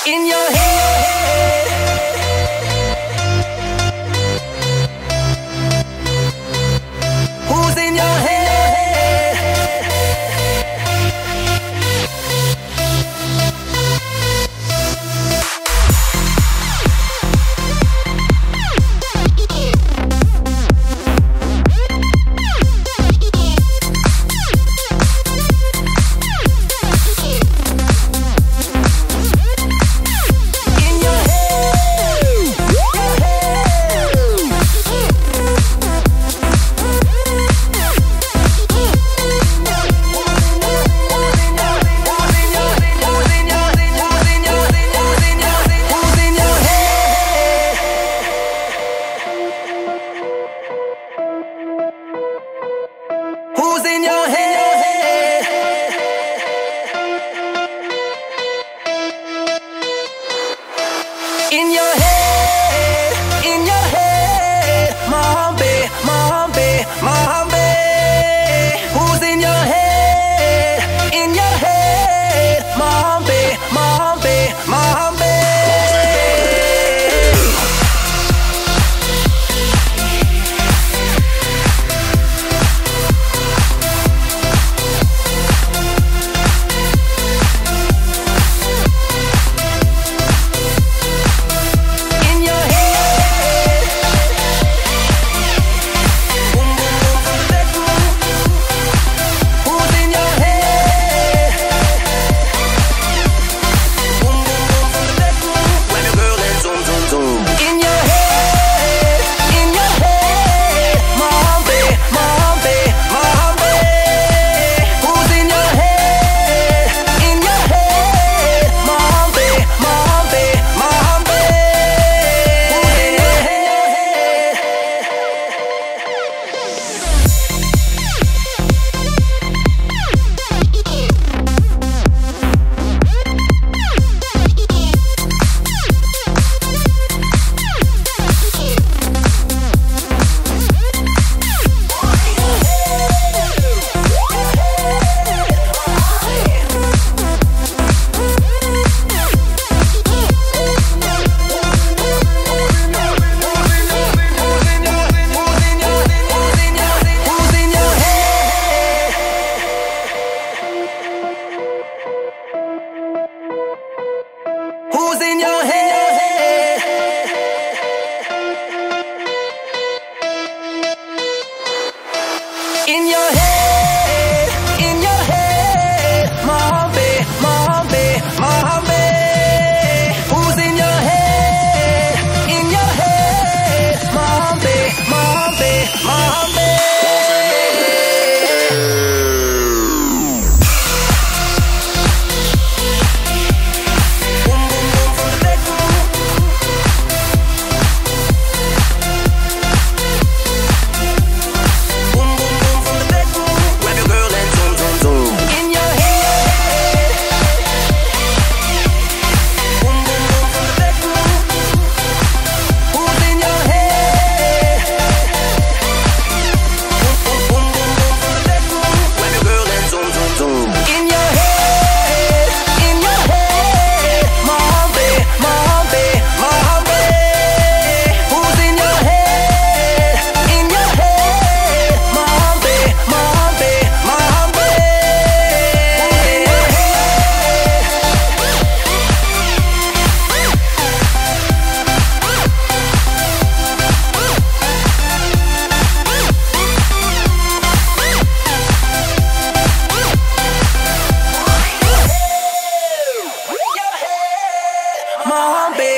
In your head, who's in your head? Who's in your head? In your head, Mohambi, Mohambi, Mohambi. Who's in your head? In your head, Mohambi, Mohambi, Mohambi. Who's in your head? In your head, Mohambi, Mohambi, Mohambi. Who's in your head? In your head, Mohambi, Mohambi, Mohambi. Mohambi.